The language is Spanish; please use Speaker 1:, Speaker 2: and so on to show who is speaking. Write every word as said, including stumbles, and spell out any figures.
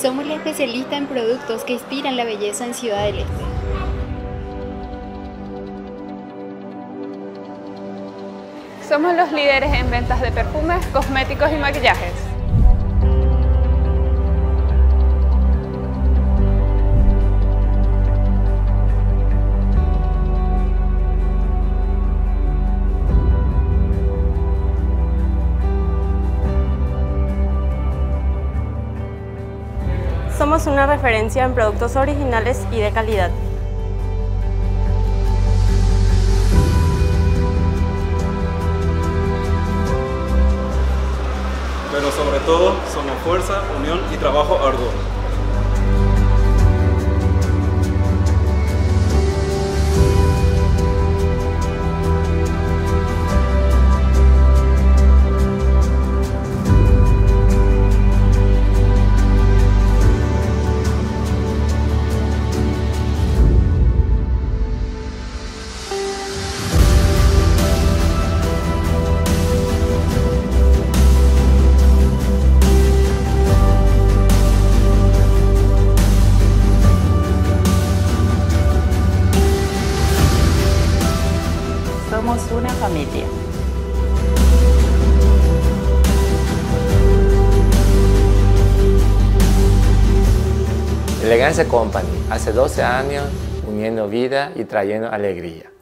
Speaker 1: Somos la especialista en productos que inspiran la belleza en Ciudad del Este.
Speaker 2: Somos los líderes en ventas de perfumes, cosméticos y maquillajes.
Speaker 3: Somos una referencia en productos originales y de calidad.
Speaker 4: Pero sobre todo, somos fuerza, unión y trabajo arduo.
Speaker 5: Somos una familia.
Speaker 6: Elegancia Company, hace doce años uniendo vida y trayendo alegría.